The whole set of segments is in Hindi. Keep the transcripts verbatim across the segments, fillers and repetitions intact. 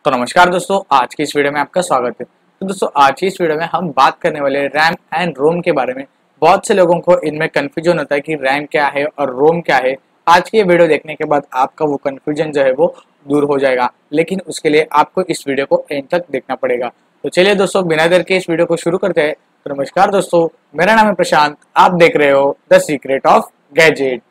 तो नमस्कार दोस्तों, आज की इस वीडियो में आपका स्वागत है। तो दोस्तों आज की इस वीडियो में हम बात करने वाले रैम एंड रोम के बारे में। बहुत से लोगों को इनमें कंफ्यूजन होता है कि रैम क्या है और रोम क्या है। आज की ये वीडियो देखने के बाद आपका वो कंफ्यूजन जो है वो दूर हो जाएगा, लेकिन उसके लिए आपको इस वीडियो को एंड तक देखना पड़ेगा। तो चलिए दोस्तों, बिना देर के इस वीडियो को शुरू करते हैं। तो नमस्कार दोस्तों, मेरा नाम है प्रशांत, आप देख रहे हो द सीक्रेट ऑफ गैजेट।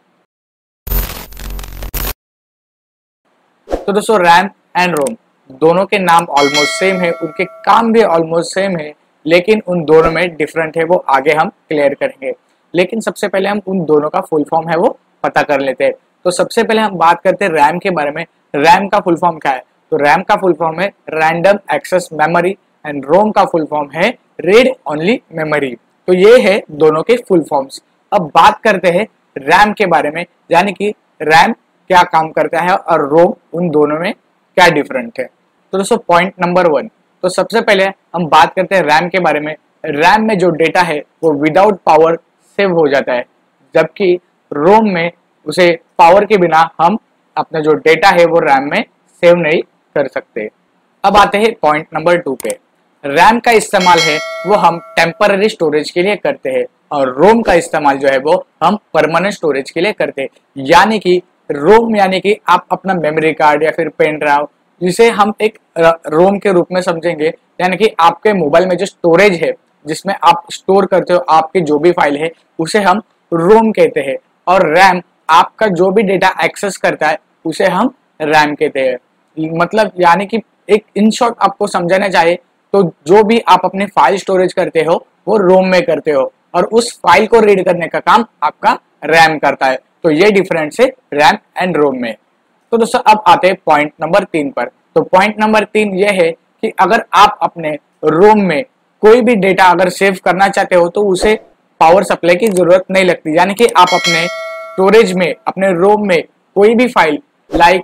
तो दोस्तों रैम एंड रोम दोनों के नाम ऑलमोस्ट सेम है, उनके काम भी ऑलमोस्ट सेम है, लेकिन उन दोनों में डिफरेंट है, वो आगे हम क्लियर करेंगे। लेकिन सबसे पहले हम उन दोनों का फुल फॉर्म है वो पता कर लेते हैं। तो सबसे पहले हम बात करते हैं रैम के बारे में। रैम का फुल फॉर्म क्या है? तो रैम का फुल फॉर्म है random access memory and ROM का फुल फॉर्म है रीड ओनली मेमोरी। तो ये है दोनों के फुल फॉर्म्स। अब बात करते हैं रैम के बारे में, यानी कि रैम क्या काम करता है और रोम उन दोनों में क्या डिफरेंट है। तो दोस्तों पॉइंट नंबर वन, तो सबसे पहले हम बात करते हैं रैम के बारे में। रैम में जो डेटा है वो विदाउट पावर सेव हो जाता है, जबकि रोम में उसे पावर के बिना हम अपना जो डेटा है वो रैम में सेव नहीं कर सकते। अब आते हैं पॉइंट नंबर टू पे। रैम का इस्तेमाल है वो हम टेम्पररी स्टोरेज के लिए करते हैं और रोम का इस्तेमाल जो है वो हम परमानेंट स्टोरेज के लिए करते हैं। यानी कि रोम यानी कि आप अपना मेमोरी कार्ड या फिर पेन ड्राइव, जिसे हम एक रोम के रूप में समझेंगे, यानी कि आपके मोबाइल में जो स्टोरेज है जिसमें आप स्टोर करते हो आपके जो भी फाइल है उसे हम रोम कहते हैं। और रैम आपका जो भी डेटा एक्सेस करता है उसे हम रैम कहते हैं। मतलब यानी कि एक इन शॉर्ट आपको समझाना चाहिए तो जो भी आप अपने फाइल स्टोरेज करते हो वो रोम में करते हो और उस फाइल को रीड करने का काम आपका रैम करता है। तो ये डिफरेंस है रैम एंड रोम में। तो दोस्तों अब आते हैं पॉइंट नंबर तीन पर। तो पॉइंट नंबर तीन ये है कि अगर आप अपने रोम में कोई भी डेटा अगर सेव करना चाहते हो तो उसे पावर सप्लाई की जरूरत नहीं लगती। यानी कि आप अपने स्टोरेज में, अपने रोम में कोई भी फाइल लाइक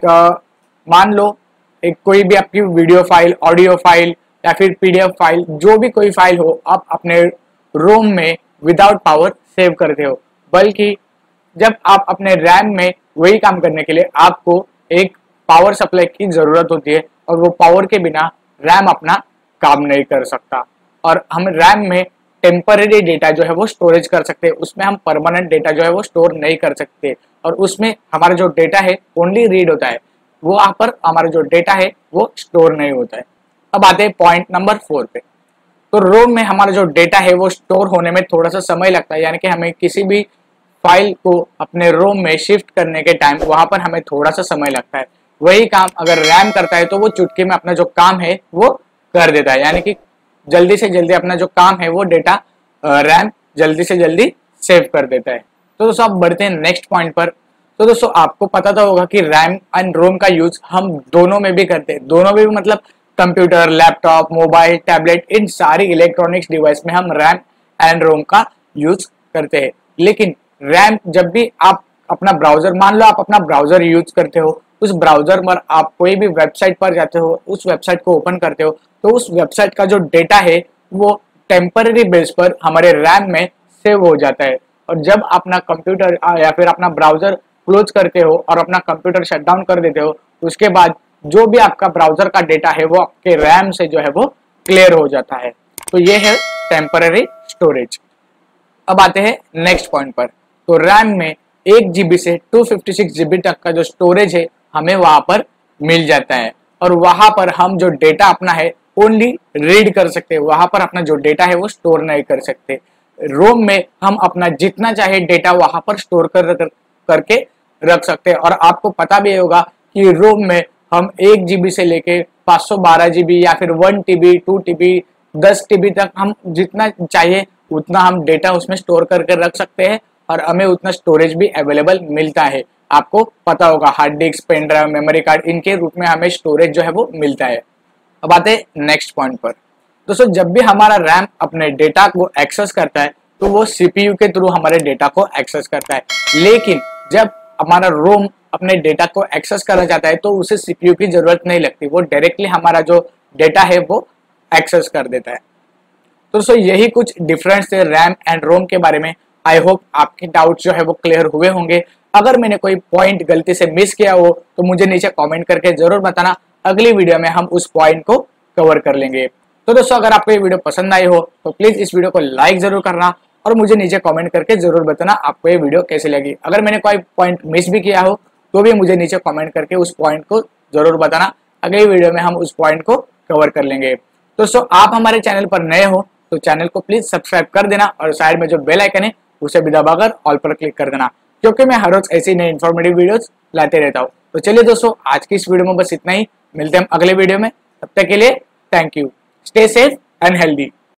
मान लो एक कोई भी आपकी वीडियो फाइल, ऑडियो फाइल या फिर पीडीएफ फाइल, जो भी कोई फाइल हो, आप अपने रोम में विदाउट पावर सेव करते हो। बल्कि जब आप अपने रैम में वही काम करने के लिए आपको एक पावर सप्लाई की जरूरत होती है और वो पावर के बिना रैम अपना काम नहीं कर सकता। और हम रैम में टेम्पररी डेटा जो है वो स्टोरेज कर सकते हैं, उसमें हम परमानेंट डेटा जो है वो स्टोर नहीं कर सकते और उसमें हमारा जो डेटा है ओनली रीड होता है, वो वहाँ पर हमारा जो डेटा है वो स्टोर नहीं होता है। अब आते हैं पॉइंट नंबर फोर पे। तो रोम में हमारा जो डेटा है वो स्टोर होने में थोड़ा सा समय लगता है, यानी कि हमें किसी भी फाइल को अपने रोम में शिफ्ट करने के टाइम वहां पर हमें थोड़ा सा समय लगता है। वही काम अगर रैम करता है तो वो चुटकी में अपना जो काम है वो कर देता है, यानी कि जल्दी से जल्दी अपना जो काम है वो डेटा रैम जल्दी से जल्दी सेव कर देता है। तो दोस्तों आप बढ़ते हैं नेक्स्ट पॉइंट पर। तो दोस्तों आपको पता तो होगा कि रैम एंड रोम का यूज हम दोनों में भी करते हैं। दोनों में भी मतलब कंप्यूटर, लैपटॉप, मोबाइल, टैबलेट, इन सारी इलेक्ट्रॉनिक्स डिवाइस में हम रैम एंड रोम का यूज करते हैं। लेकिन रैम जब भी आप अपना ब्राउजर, मान लो आप अपना ब्राउजर यूज करते हो, उस ब्राउजर पर आप कोई भी वेबसाइट पर जाते हो, उस वेबसाइट को ओपन करते हो, तो उस वेबसाइट का जो डेटा है वो टेम्पररी बेस पर हमारे रैम में सेव हो जाता है। और जब अपना कंप्यूटर या फिर अपना ब्राउजर क्लोज करते हो और अपना कंप्यूटर शट डाउन कर देते हो, उसके बाद जो भी आपका ब्राउजर का डेटा है वो आपके रैम से जो है वो क्लियर हो जाता है। तो ये है टेम्पररी स्टोरेज। अब आते हैं नेक्स्ट पॉइंट पर। तो रैम में एक जीबी से दो सौ छप्पन जीबी तक का जो स्टोरेज है हमें वहां पर मिल जाता है और वहां पर हम जो डेटा अपना है ओनली रीड कर सकते हैं, वहां पर अपना जो डेटा है वो स्टोर नहीं कर सकते। रोम में हम अपना जितना चाहे डेटा वहां पर स्टोर कर, कर करके रख सकते हैं। और आपको पता भी होगा कि रोम में हम एक जीबी से लेके पाँच सौ बारह जीबी या फिर वन टीबी, टू टीबी, दस टीबी तक हम जितना चाहिए उतना हम डेटा उसमें स्टोर करके रख सकते हैं और हमें उतना स्टोरेज भी अवेलेबल मिलता है। आपको पता होगा hard disk, pen drive, memory card, इनके रूप में हमें स्टोरेज जो है वो मिलता है। अब आते हैं नेक्स्ट पॉइंट पर। दोस्तों जब भी हमारा रैम अपने डेटा को एक्सेस करता है तो वो सीपीयू के थ्रू हमारे डेटा को एक्सेस करता है, लेकिन जब हमारा रोम अपने डेटा को एक्सेस करना चाहता है तो उसे सीपीयू की जरूरत नहीं लगती, वो डायरेक्टली हमारा जो डेटा है वो एक्सेस कर देता है। तो दोस्तों यही कुछ डिफरेंस है रैम एंड रोम के बारे में। आई होप आपके डाउट जो है वो क्लियर हुए होंगे। अगर मैंने कोई पॉइंट गलती से मिस किया हो तो मुझे नीचे कमेंट करके जरूर बताना। अगली वीडियो में हम उस पॉइंट को कवर कर लेंगे। तो दोस्तों अगर आपको ये वीडियो पसंद आई हो तो प्लीज इस वीडियो को लाइक जरूर करना और मुझे नीचे कमेंट करके जरूर बताना आपको ये वीडियो कैसी लगी। अगर मैंने कोई पॉइंट मिस भी किया हो तो भी मुझे नीचे कमेंट करके उस पॉइंट को जरूर बताना, अगली वीडियो में हम उस पॉइंट को कवर कर लेंगे। दोस्तों आप हमारे चैनल पर नए हो तो चैनल को प्लीज सब्सक्राइब कर देना और साइड में जो बेल आइकन है उसे भी दबाकर ऑल पर क्लिक कर देना, क्योंकि मैं हर रोज ऐसी नई इन्फॉर्मेटिव वीडियोस लाते रहता हूँ। तो चलिए दोस्तों आज की इस वीडियो में बस इतना ही, मिलते हैं हम अगले वीडियो में, तब तक के लिए thank you, stay safe and healthy.